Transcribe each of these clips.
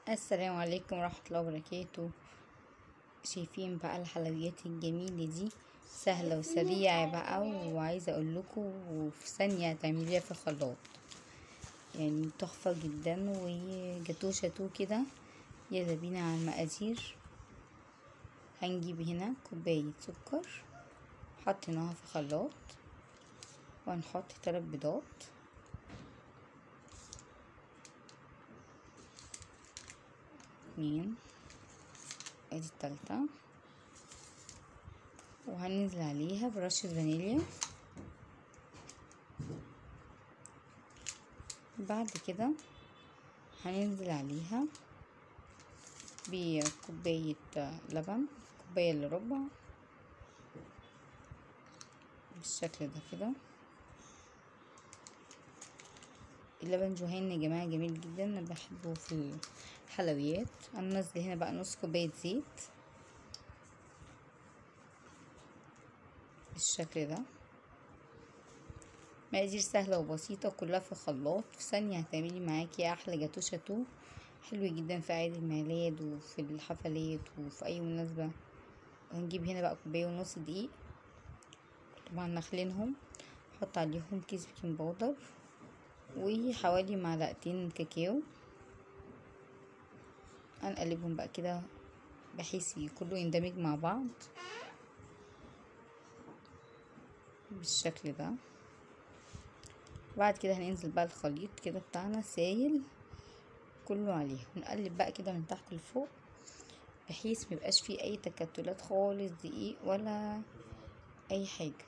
السلام عليكم ورحمة الله وبركاته. شايفين بقى الحلويات الجميلة دي؟ سهلة وسريعة بقى، وعايزة اقول لكم في ثانية تعمليها في الخلاط، يعني تحفة جدا وجاتوه شاتوه كده. يلا بينا على المقادير. هنجيب هنا كوباية سكر حطيناها في خلاط، وهنحط 3 بيضات، اتنين، ادي التالتة، وهننزل عليها برشة فانيليا. بعد كده هننزل عليها بكوباية لبن، كوباية الا ربع بالشكل ده كده. اللبن جهينة يا جماعة جميل جدا، انا بحبه في الحلويات. انا نازله هنا بقى نص كوباية زيت بالشكل ده. مقادير سهلة وبسيطة كلها في الخلاط، في ثانية هتعملي معاكي احلى جاتو شاتو حلو جدا في عيد الميلاد وفي الحفلات وفي اي مناسبة. هنجيب هنا بقى كوباية ونص دقيق، طبعا نخلينهم، نحط عليهم كيس بيكنج باودر وحوالي معلقتين كاكاو. هنقلبهم بقى كده بحيث كله يندمج مع بعض بالشكل ده. بعد كده هننزل بقى الخليط كده بتاعنا سايل كله عليه، ونقلب بقى كده من تحت لفوق بحيث ميبقاش فيه اي تكتلات خالص، دقيق ولا اي حاجة.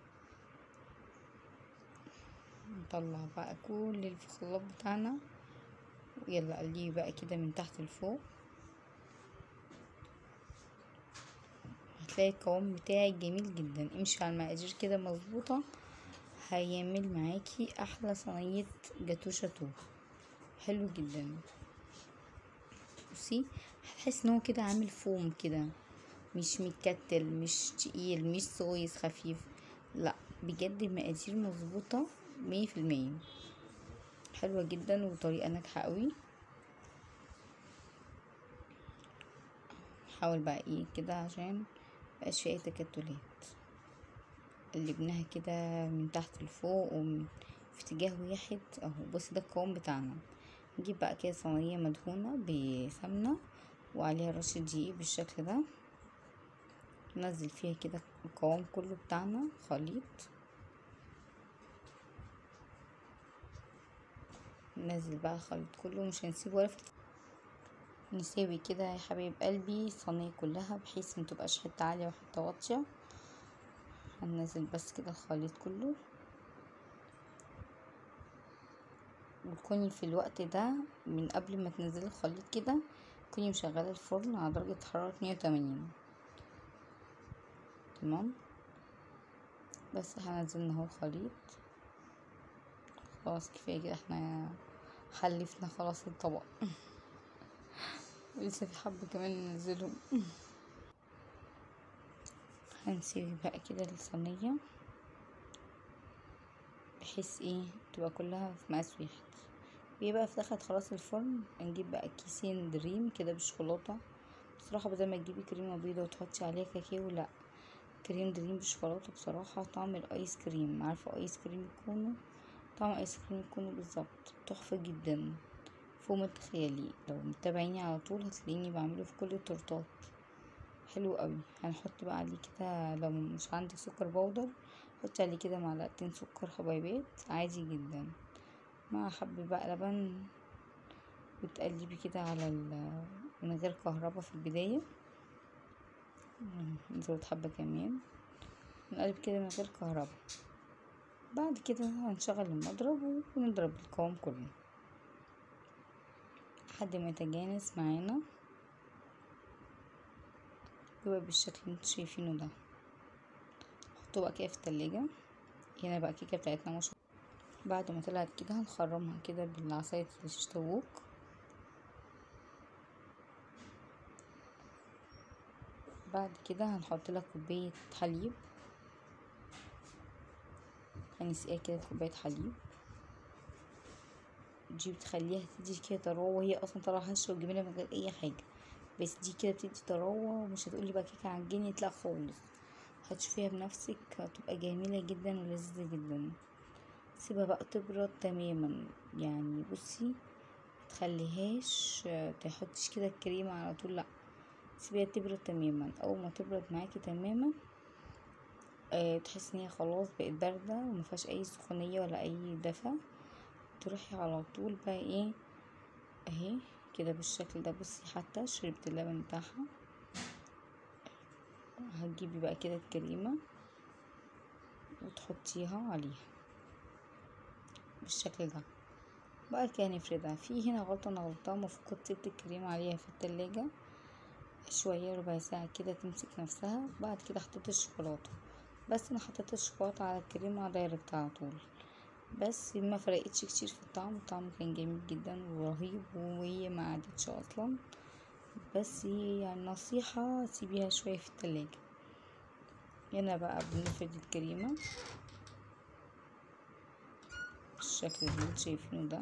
نطلع بقى كل اللي في الخلاط بتاعنا، ويلا قليه بقى كده من تحت لفوق. هتلاقي القوام بتاعي جميل جدا، امشي على المقادير كده مظبوطة، هيعمل معاكي احلى صينية جاتو شاتو حلو جدا. بصي هتحس ان هو كده عامل فوم كده، مش متكتل، مش تقيل، مش صويص خفيف، لا بجد المقادير مظبوطة 100%، حلوة جدا وطريقة ناجحة قوي. حاول بقى ايه كده عشان مبقاش فيه اي تكتلات، قلبناها كده من تحت لفوق في اتجاه واحد اهو. بصي ده القوام بتاعنا. نجيب بقى كده صينية مدهونة بسمنة وعليها رشة دقيق بالشكل ده، ننزل فيها كده القوام كله بتاعنا خليط، ننزل بقى الخليط كله، مش هنسيب ولا نساوي كده يا حبايب قلبي الصينية كلها بحيث متبقاش حتة عالية وحتة واطية. هننزل بس كده الخليط كله، وتكوني في الوقت ده من قبل ما تنزلي الخليط كده تكوني مشغله الفرن على درجة حرارة 180. تمام، بس هنزلنا اهو الخليط، خلاص كفاية كده، احنا حلفنا خلاص الطبق ولسه في حبة كمان ننزلهم. هنسيب بقى كده الصينية بحيث ايه تبقى كلها في مقاس واحد. بيبقى في دخلت خلاص الفرن، هنجيب بقى كيسين دريم كده بالشوكولاتة. بصراحة بدل ما تجيبي كريمة بيضة وتحطي عليها كاكاو، لا كريم دريم بالشوكولاتة بصراحة طعم الايس كريم، عارفة ايس كريم الكونو؟ طعم ايس كريم الكونو بالظبط، تحفة جدا فوق ما تتخيلي. لو متابعيني على طول هتلاقيني بعمله في كل التورتات، حلو قوي. هنحط بقى عليه كده لو مش عندك سكر بودر حطي عليه كده معلقتين سكر حبيبات عادي جدا، مع حبة بقى لبن، وتقلبي كده على من غير كهربا في البداية. نزود حبة كمان، نقلب كده من غير كهربا. بعد كده هنشغل المضرب ونضرب القوام كله لحد ما يتجانس معانا، يبقى بالشكل اللي انتوا شايفينه ده. نحطه بقى كده في التلاجة. هنا بقى الكيكة بتاعتنا مش بعد ما طلعت كده هنخرمها كده بالعصاية الشطووك. بعد كده هنحط لها كوباية حليب، هنسقيها كده كوباية حليب دي بتخليها تدي كده طراوة، وهي اصلا طالعة هشة وجميلة من غير اي حاجة، بس دي كده بتدي طراوة. ومش هتقولي بقى كيكة عجنت، لا خالص، هتشوفيها بنفسك هتبقى جميلة جدا ولذيذة جدا. سيبها بقى تبرد تماما، يعني بصي متخليهاش تحطش كده الكريمة على طول، لا، سيبيها تبرد تماما. اول ما تبرد معاكي تماما تحس ان هي خلاص بقت باردة ومفيهاش اي سخونية ولا اي دفى، تروحي على طول بقى ايه اهي كده بالشكل ده. بصي حتى شربت اللبن بتاعها. هتجيبي بقى كده الكريمة وتحطيها عليها بالشكل ده. بعد كده نفردها. في هنا غلطة انا غلطتها، المفروض كنت سبت الكريمة عليها في التلاجة شوية، ربع ساعة كده تمسك نفسها. بعد كده حطيت الشوكولاتة، بس انا حطيت الشوكولاتة على الكريمة دايركت على طول، بس ما فرقتش كتير في الطعم. الطعم كان جميل جدا ورهيب، وهي ما عادتش اصلا. بس يعني نصيحة سيبيها شوية في التلاجة. هنا بقى بنفرد الكريمة بالشكل اللي انتوا شايفينه ده.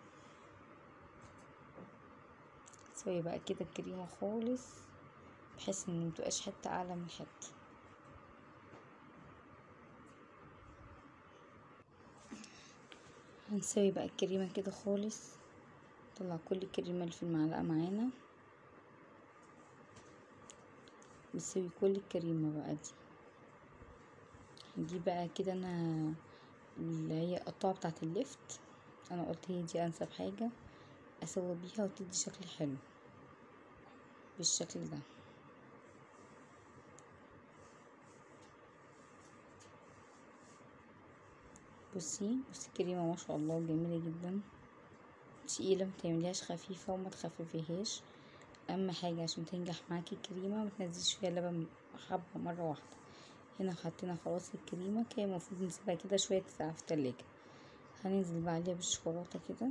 تسوي بقى كده الكريمة خالص بحيث ان متبقاش حتة اعلى من حتة. هنسوي بقى الكريمة كده خالص، نطلع كل الكريمة اللي في المعلقة معانا، نسوي كل الكريمة بقى دي. نجيب بقى كده انا اللي هي القطاعة بتاعة اللفت، انا قلت هي دي انسب حاجة اسوي بيها وتدي شكل حلو بالشكل ده. بصي الكريمة ما شاء الله جميلة جدا، تقيلة، متعمليهاش خفيفة وما تخففيهاش. اهم حاجة عشان تنجح معاكي الكريمة متنزليش فيها لبن حبة مرة واحدة. هنا حطينا خلاص الكريمة، كان المفروض نسيبها كده شوية تسقع في التلاجة. هننزل بقى عليها بالشوكولاتة كده،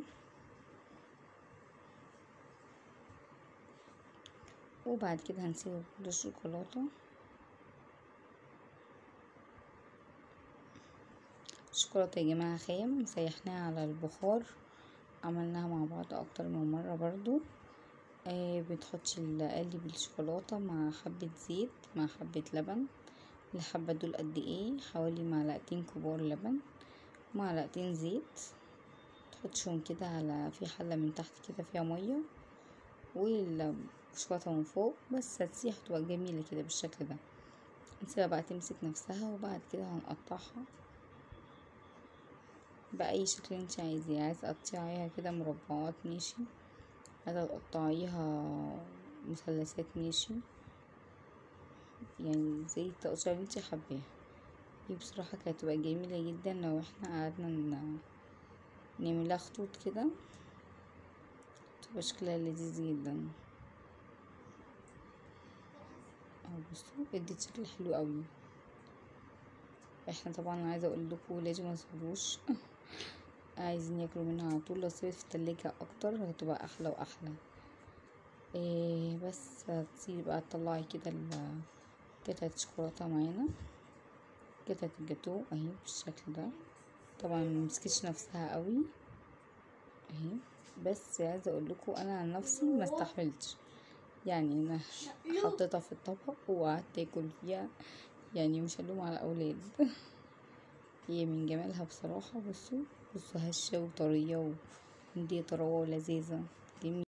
وبعد كده هنسيب الشوكولاتة. الشوكولاتة يا جماعة خام، سيحناها على البخار، عملناها مع بعض اكتر من مرة برضو. بتحطي قالب الشوكولاتة مع حبة زيت مع حبة لبن. الحبة دول قد ايه؟ حوالي معلقتين كبار لبن، معلقتين زيت. تحطيهم كده على في حلة من تحت كده فيها مية، والشوكولاتة من فوق، بس هتسيح تبقى جميلة كده بالشكل ده. نسيبها بقى تمسك نفسها، وبعد كده هنقطعها بأي شكل انت عايزاه. عايزة تقطعيها كده مربعات ماشي، عايزة تقطعيها مثلثات ماشي، يعني زي التقطيع اللي انت حباها. هي بصراحة كانت تبقى جميلة جدا لو احنا قعدنا نعملها خطوط كده، تبقى شكلها لذيذ جدا. اهو بصوا ادت شكل حلو قوي. احنا طبعا عايزة اقول لكم لازم متسيبوش عايزين ياكلوا منها على طول، لو سيبت في التلاجة اكتر هتبقى احلى واحلى. بس هتسيبي بقى تطلعي كده قطعة الشوكولاتة معانا، قطعة الجاتو اهي بالشكل ده. طبعا ممسكتش نفسها قوي اهي، بس عايزه اقول لكم انا عن نفسي ما استحملتش، يعني انا حطيتها في الطبق وقعدت اكل فيها، يعني مش هلوم على اولاد هي من جمالها بصراحه. بصوا هشه وطريه ومديه طراوه ولذيذه جميله.